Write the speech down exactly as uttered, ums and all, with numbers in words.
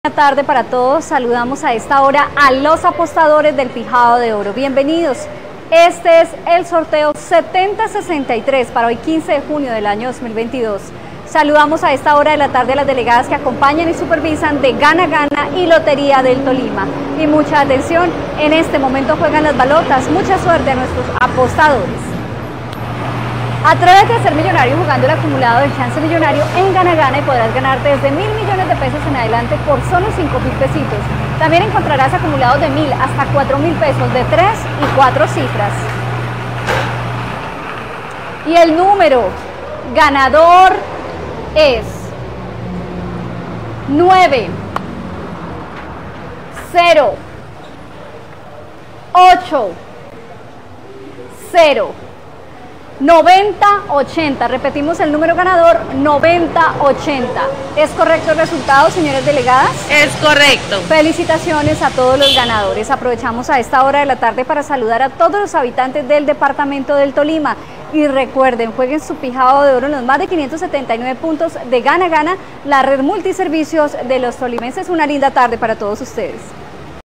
Buenas tardes para todos, saludamos a esta hora a los apostadores del Pijado de Oro. Bienvenidos, este es el sorteo setenta sesenta y tres para hoy quince de junio del año dos mil veintidós. Saludamos a esta hora de la tarde a las delegadas que acompañan y supervisan de Gana Gana y Lotería del Tolima. Y mucha atención, en este momento juegan las balotas, mucha suerte a nuestros apostadores. Atrévete a ser millonario jugando el acumulado del Chance Millonario en Gana Gana y podrás ganar desde mil millones de pesos en adelante por solo cinco mil pesitos. También encontrarás acumulados de mil hasta cuatro mil pesos de tres y cuatro cifras. Y el número ganador es nueve, cero, ocho, cero. noventa ochenta, repetimos el número ganador, noventa ochenta. ¿Es correcto el resultado, señores delegadas? Es correcto. Felicitaciones a todos los ganadores. Aprovechamos a esta hora de la tarde para saludar a todos los habitantes del departamento del Tolima. Y recuerden, jueguen su Pijado de Oro en los más de quinientos setenta y nueve puntos de Gana Gana, la red multiservicios de los tolimenses. Una linda tarde para todos ustedes.